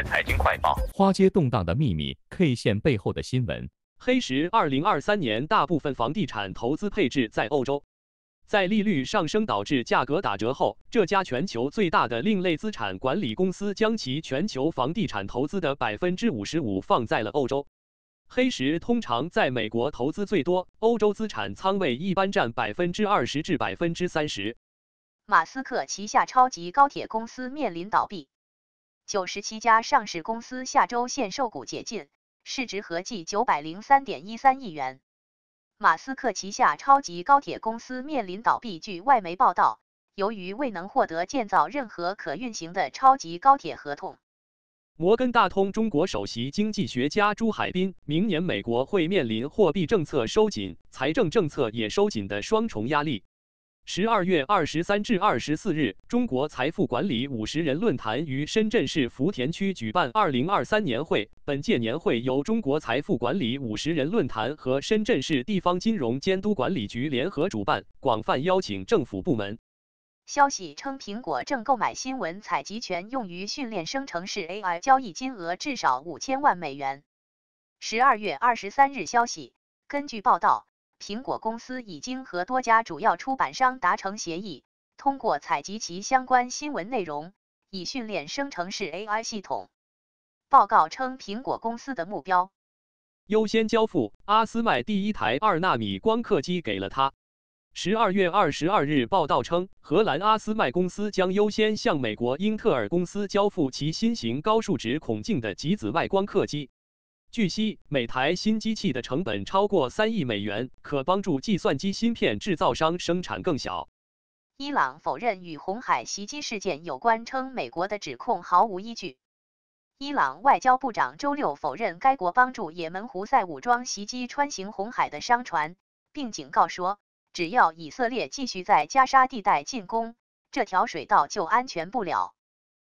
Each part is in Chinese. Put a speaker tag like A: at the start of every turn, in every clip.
A: 财经快报：
B: 花街动荡的秘密 ，K 线背后的新闻。
C: 黑石2023年大部分房地产投资配置在欧洲，在利率上升导致价格打折后，这家全球最大的另类资产管理公司将其全球房地产投资的55%放在了欧洲。黑石通常在美国投资最多，欧洲资产仓位一般占20%至30%。
D: 马斯克旗下超级高铁公司面临倒闭，97家上市公司下周限售股解禁，市值合计903.13亿元。马斯克旗下超级高铁公司面临倒闭。据外媒报道，由于未能获得建造任何可运行的超级高铁合同。
C: 摩根大通中国首席经济学家朱海滨，明年美国会面临货币政策收紧、财政政策也收紧的双重压力。12月23至24日，中国财富管理50人论坛于深圳市福田区举办2023年会。本届年会由中国财富管理50人论坛和深圳市地方金融监督管理局联合主办，广泛邀请政府部门。
D: 消息称，苹果正购买新闻采集权，用于训练生成式 AI， 交易金额至少5000万美元。12月23日消息，根据报道，苹果公司已经和多家主要出版商达成协议，通过采集其相关新闻内容，以训练生成式 AI 系统。报告称，苹果公司的目标
C: 优先交付阿斯麦第一台2纳米光刻机给了他。12月22日，报道称，荷兰阿斯麦公司将优先向美国英特尔公司交付其新型高数值孔径的极紫外光刻机。据悉，每台新机器的成本超过3亿美元，可帮助计算机芯片制造商生产更小。
D: 伊朗否认与红海袭击事件有关，称美国的指控毫无依据。伊朗外交部长周六否认该国帮助也门胡塞武装袭击穿行红海的商船，并警告说，只要以色列继续在加沙地带进攻，这条水道就安全不了。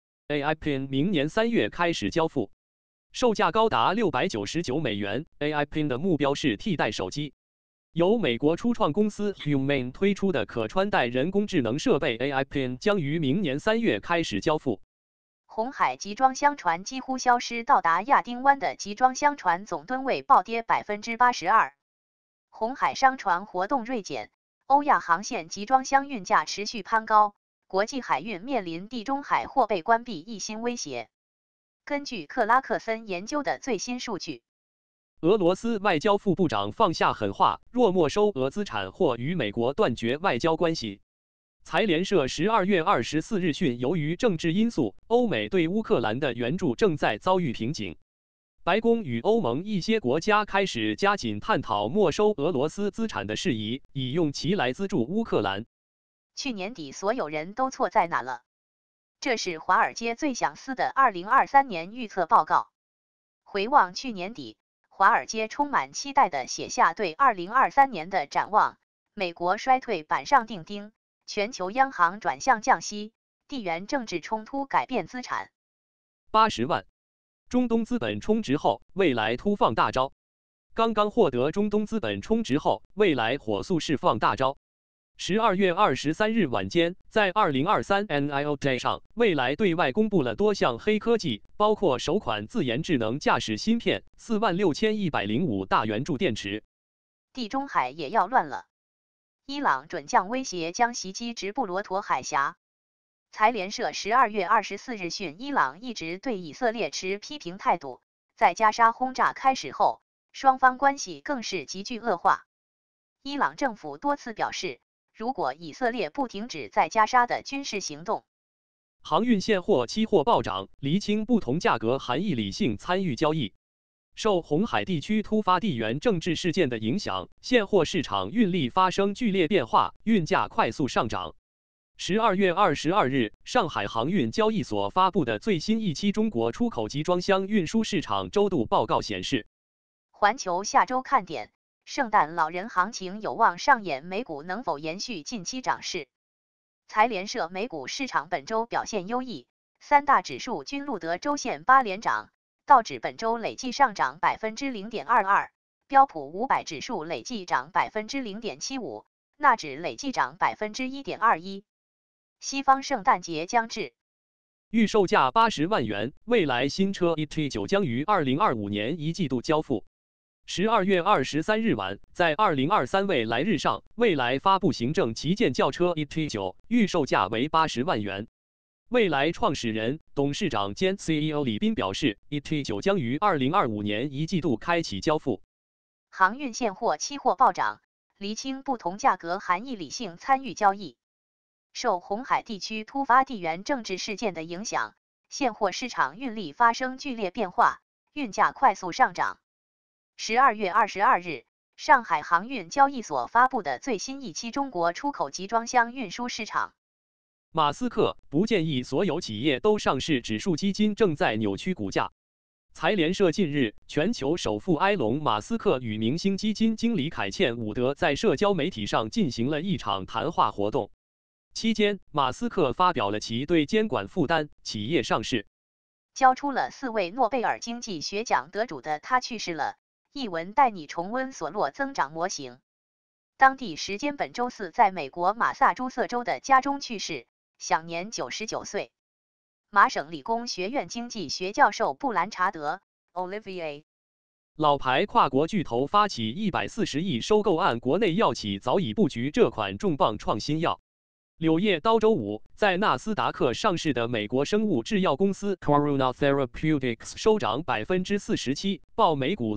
C: AI Pin 明年3月开始交付，售价高达699美元。AI Pin 的目标是替代手机。由美国初创公司 Humane 推出的可穿戴人工智能设备 AI Pin 将于明年3月开始交付。
D: 红海集装箱船几乎消失，到达亚丁湾的集装箱船总吨位暴跌82%。红海商船活动锐减，欧亚航线集装箱运价持续攀高，国际海运面临地中海或被关闭一新威胁。根据克拉克森研究的最新数据，
C: 俄罗斯外交副部长放下狠话，若没收俄资产或与美国断绝外交关系。财联社12月24日讯，由于政治因素，欧美对乌克兰的援助正在遭遇瓶颈。白宫与欧盟一些国家开始加紧探讨没收俄罗斯资产的事宜，以用其来资助乌克兰。
D: 去年底所有人都错在哪了？这是华尔街最想撕的2023年预测报告。回望去年底，华尔街充满期待地写下对2023年的展望：美国衰退板上钉钉，全球央行转向降息，地缘政治冲突改变资产。
C: 80万。中东资本充值后，未来突放大招。刚刚获得中东资本充值后，未来火速释放大招。12月23日晚间，在2023 NIO Day 上，未来对外公布了多项黑科技，包括首款自研智能驾驶芯片、46105大圆柱电池。
D: 地中海也要乱了，伊朗准将威胁将袭击直布罗陀海峡。财联社12月24日讯，伊朗一直对以色列持批评态度，在加沙轰炸开始后，双方关系更是急剧恶化。伊朗政府多次表示，如果以色列不停止在加沙的军事行动，
C: 航运现货期货暴涨，厘清不同价格含义理性参与交易。受红海地区突发地缘政治事件的影响，现货市场运力发生剧烈变化，运价快速上涨。12月22日，上海航运交易所发布的最新一期中国出口集装箱运输市场周度报告显示，
D: 环球下周看点，圣诞老人行情有望上演，美股能否延续近期涨势？财联社美股市场本周表现优异，三大指数均录得周线8连涨，道指本周累计上涨0.22%，标普500指数累计涨0.75%，纳指累计涨1.21%。西方圣诞节将至，
C: 预售价80万元，蔚来新车 ET9 将于2025年一季度交付。12月23日晚，在2023蔚来日上，蔚来发布行政旗舰轿车 ET9，预售价为80万元。蔚来创始人、董事长兼 CEO 李斌表示 ，ET9 将于2025年一季度开启交付。
D: 航运现货期货暴涨，厘清不同价格含义，理性参与交易。受红海地区突发地缘政治事件的影响，现货市场运力发生剧烈变化，运价快速上涨。12月22日，上海航运交易所发布的最新一期中国出口集装箱运输市场。
C: 马斯克不建议所有企业都上市，指数基金正在扭曲股价。财联社近日，全球首富埃隆·马斯克与明星基金经理凯茜·伍德在社交媒体上进行了一场谈话活动。期间，马斯克发表了其对监管负担、企业上市、
D: 交出了4位诺贝尔经济学奖得主的他去世了。一文带你重温索洛增长模型。当地时间本周四，在美国马萨诸塞州的家中去世，享年99岁。麻省理工学院经济学教授布兰查德 （Olivier）。
C: 老牌跨国巨头发起140亿收购案，国内药企早已布局这款重磅创新药。柳叶刀周五在纳斯达克上市的美国生物制药公司 Karuna Therapeutics 收涨47%，报每股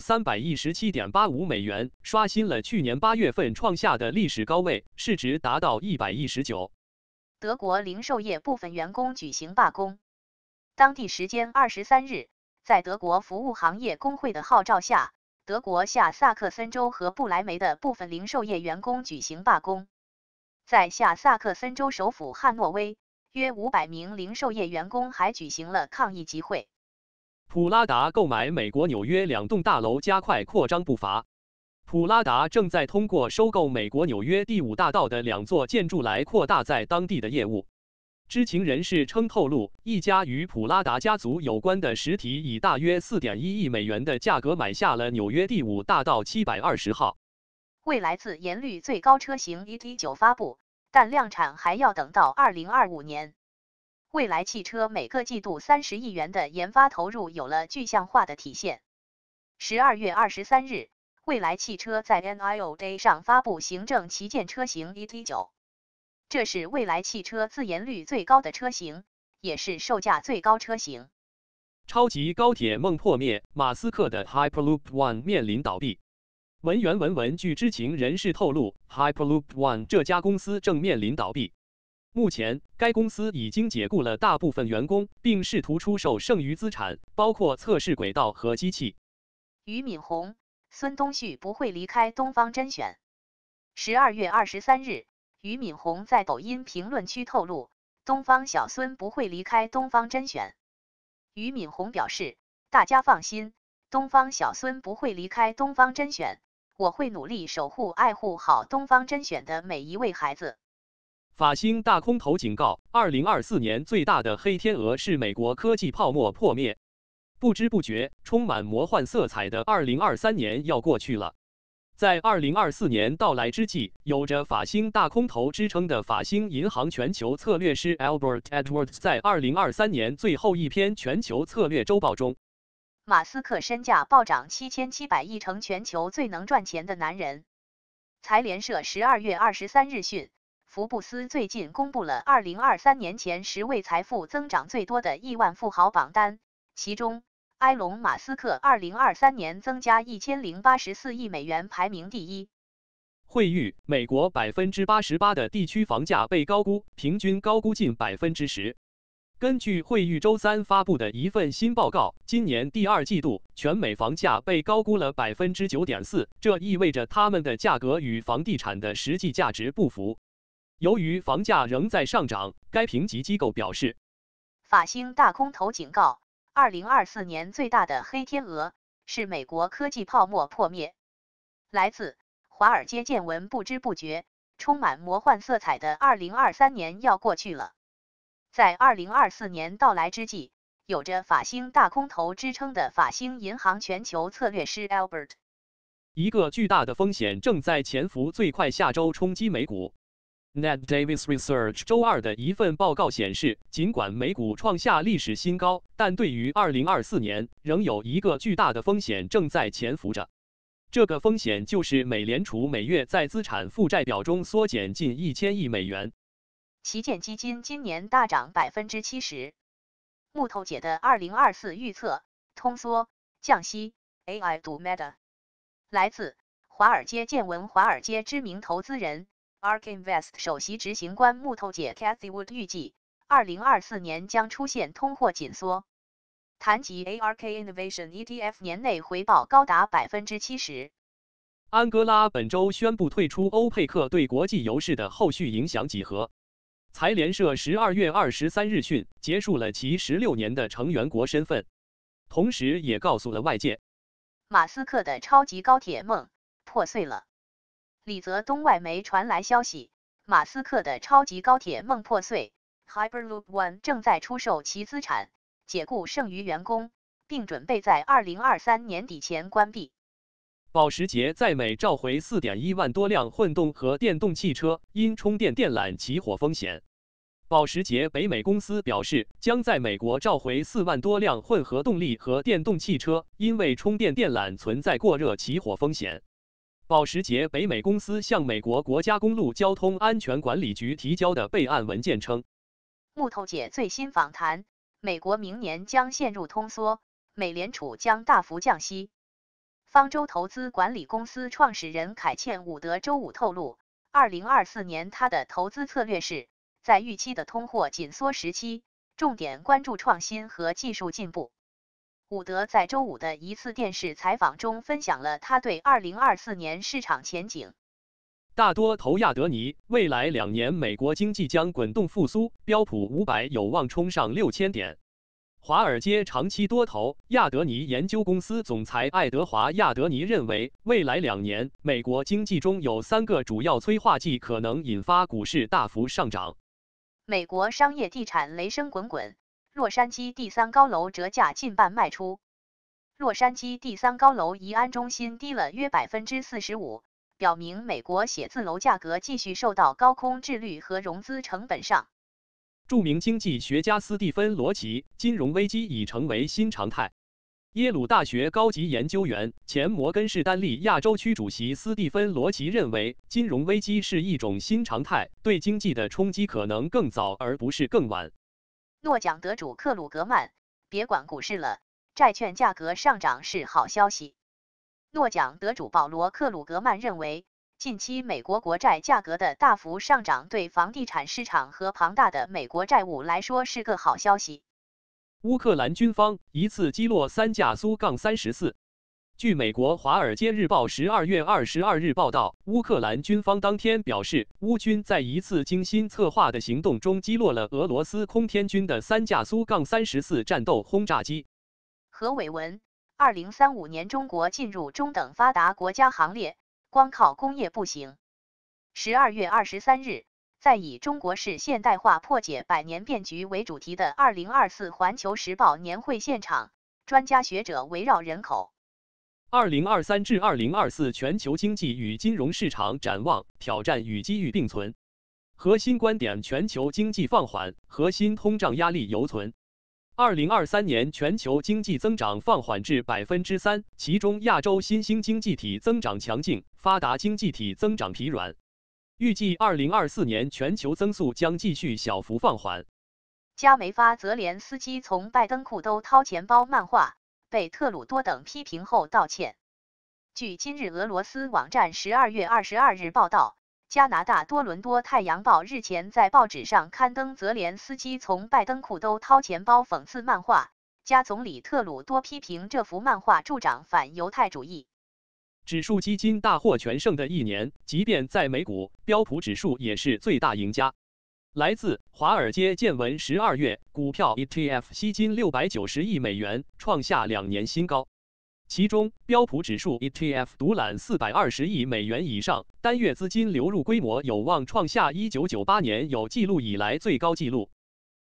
C: 317.85美元，刷新了去年8月份创下的历史高位，市值达到119。
D: 德国零售业部分员工举行罢工。当地时间23日，在德国服务行业工会的号召下，德国下萨克森州和不来梅的部分零售业员工举行罢工。在下萨克森州首府汉诺威，约500名零售业员工还举行了抗议集会。
C: 普拉达购买美国纽约2栋大楼，加快扩张步伐。普拉达正在通过收购美国纽约第5大道的2座建筑来扩大在当地的业务。知情人士称透露，一家与普拉达家族有关的实体以大约4.1亿美元的价格买下了纽约第5大道720号。
D: 蔚来自研率最高车型 ET9 发布，但量产还要等到2025年。蔚来汽车每个季度30亿元的研发投入有了具象化的体现。12月23日，蔚来汽车在 NIO Day 上发布行政旗舰车型 ET9， 这是蔚来汽车自研率最高的车型，也是售价最高车型。
C: 超级高铁梦破灭，马斯克的 Hyperloop One 面临倒闭。文源文据知情人士透露 ，Hyperloop One 这家公司正面临倒闭。目前，该公司已经解雇了大部分员工，并试图出售剩余资产，包括测试轨道和机器。
D: 俞敏洪、孙东旭不会离开东方甄选。12月23日，俞敏洪在抖音评论区透露，东方小孙不会离开东方甄选。俞敏洪表示，大家放心，东方小孙不会离开东方甄选。我会努力守护、爱护好东方甄选的每一位孩子。
C: 法兴大空头警告，2024年最大的黑天鹅是美国科技泡沫破灭。不知不觉，充满魔幻色彩的2023年要过去了。在2024年到来之际，有着法兴大空头之称的法兴银行全球策略师 Albert Edwards 在2023年最后一篇全球策略周报中，
D: 马斯克身价暴涨7700亿，成全球最能赚钱的男人。财联社12月23日讯，福布斯最近公布了2023年前10位财富增长最多的亿万富豪榜单，其中埃隆·马斯克2023年增加1084亿美元排名第一。
C: 惠誉，美国88%的地区房价被高估，平均高估近10%。根据惠誉周三发布的一份新报告，今年第2季度全美房价被高估了9.4%，这意味着它们的价格与房地产的实际价值不符。由于房价仍在上涨，该评级机构表示，
D: 法兴大空头警告，2024年最大的黑天鹅是美国科技泡沫破灭。来自华尔街见闻，不知不觉，充满魔幻色彩的2023年要过去了。在2024年到来之际，有着法兴大空头之称的法兴银行全球策略师 Albert，
C: 一个巨大的风险正在潜伏，最快下周冲击美股。 Ned Davis Research 周二的一份报告显示，尽管美股创下历史新高，但对于2024年，仍有一个巨大的风险正在潜伏着。这个风险就是美联储每月在资产负债表中缩减近1000亿美元。
D: 旗舰基金今年大涨70%。木头姐的2024预测：通缩、降息、AI 赌 Meta。来自华尔街见闻，华尔街知名投资人 ARK Invest 首席执行官木头姐 Cathy Wood 预计，2024年将出现通货紧缩。谈及 ARK Innovation ETF 年内回报高达70%。
C: 安哥拉本周宣布退出欧佩克对国际油市的后续影响几何？财联社12月23日讯，结束了其16年的成员国身份，同时也告诉了外界，
D: 马斯克的超级高铁梦破碎了。李泽东外媒传来消息，马斯克的超级高铁梦破碎 ，Hyperloop One 正在出售其资产，解雇剩余员工，并准备在2023年底前关闭。
C: 保时捷在美召回4.1万多辆混动和电动汽车，因充电电缆起火风险。保时捷北美公司表示，将在美国召回4万多辆混合动力和电动汽车，因为充电电缆存在过热起火风险。保时捷北美公司向美国国家公路交通安全管理局提交的备案文件称，
D: 木头姐最新访谈：美国明年将陷入通缩，美联储将大幅降息。方舟投资管理公司创始人凯茜·伍德周五透露，2024年他的投资策略是在预期的通货紧缩时期，重点关注创新和技术进步。伍德在周五的一次电视采访中分享了他对2024年市场前景。
C: 大多投亚德尼，未来2年美国经济将滚动复苏，标普500有望冲上6000点。华尔街长期多头亚德尼研究公司总裁爱德华·亚德尼认为，未来2年美国经济中有3个主要催化剂可能引发股市大幅上涨。
D: 美国商业地产雷声滚滚，洛杉矶第3高楼折价近半卖出。洛杉矶第3高楼宜安中心低了约45%，表明美国写字楼价格继续受到高空置率和融资成本上。
C: 著名经济学家斯蒂芬·罗奇，金融危机已成为新常态。耶鲁大学高级研究员、前摩根士丹利亚洲区主席斯蒂芬·罗奇认为，金融危机是一种新常态，对经济的冲击可能更早而不是更晚。
D: 诺奖得主克鲁格曼，别管股市了，债券价格上涨是好消息。诺奖得主保罗·克鲁格曼认为，近期美国国债价格的大幅上涨对房地产市场和庞大的美国债务来说是个好消息。
C: 乌克兰军方一次击落3架苏 -34。据美国《华尔街日报》12月22日报道，乌克兰军方当天表示，乌军在一次精心策划的行动中击落了俄罗斯空天军的3架苏 -34战斗轰炸机。
D: 何伟文，2035年中国进入中等发达国家行列，光靠工业不行。12月23日，在以中国式现代化破解百年变局为主题的2024环球时报年会现场，专家学者围绕人口、
C: 2023至2024全球经济与金融市场展望、挑战与机遇并存。核心观点：全球经济放缓，核心通胀压力犹存。2023年全球经济增长放缓至3%，其中亚洲新兴经济体增长强劲，发达经济体增长疲软。预计2024年全球增速将继续小幅放缓。
D: 加梅发泽连斯基从拜登裤兜掏钱包漫画被特鲁多等批评后道歉。据今日俄罗斯网站12月22日报道，加拿大多伦多太阳报日前在报纸上刊登泽连斯基从拜登裤兜掏钱包讽刺漫画，加总理特鲁多批评这幅漫画助长反犹太主义。
C: 指数基金大获全胜的一年，即便在美股，标普指数也是最大赢家。来自华尔街见闻12月，股票 ETF 吸金690亿美元，创下2年新高。其中，标普指数 ETF 独揽420亿美元以上，单月资金流入规模有望创下1998年有记录以来最高纪录。